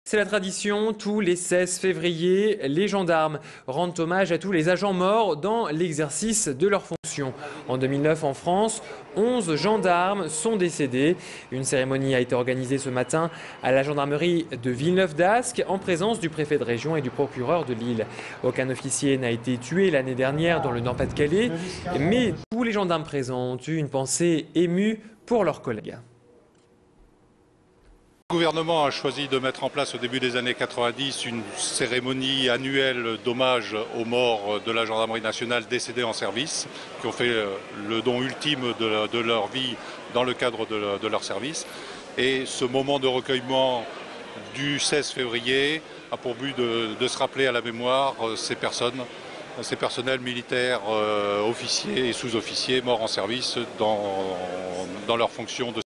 C'est la tradition, tous les 16 février, les gendarmes rendent hommage à tous les agents morts dans l'exercice de leurs fonctions. En 2009, en France, 11 gendarmes sont décédés. Une cérémonie a été organisée ce matin à la gendarmerie de Villeneuve-d'Ascq en présence du préfet de région et du procureur de Lille. Aucun officier n'a été tué l'année dernière dans le Nord-Pas-de-Calais, mais tous les gendarmes présents ont eu une pensée émue pour leurs collègues. Le gouvernement a choisi de mettre en place au début des années 90 une cérémonie annuelle d'hommage aux morts de la gendarmerie nationale décédés en service, qui ont fait le don ultime de leur vie dans le cadre de leur service. Et ce moment de recueillement du 16 février a pour but de se rappeler à la mémoire ces personnels militaires, officiers et sous-officiers morts en service dans leurs fonctions de